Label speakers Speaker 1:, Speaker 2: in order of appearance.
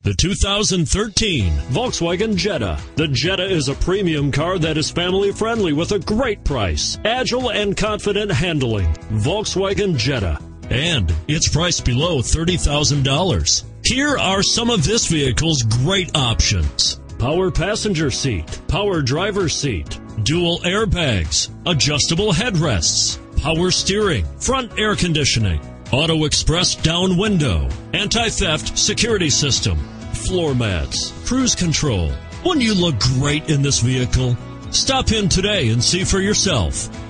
Speaker 1: The 2013 Volkswagen Jetta. The Jetta is a premium car that is family-friendly with a great price, agile and confident handling. Volkswagen Jetta. And it's priced below $30,000. Here are some of this vehicle's great options: power passenger seat, power driver's seat, dual airbags, adjustable headrests, power steering, front air conditioning, auto express down window, anti-theft security system, floor mats, cruise control. Wouldn't you look great in this vehicle? Stop in today and see for yourself.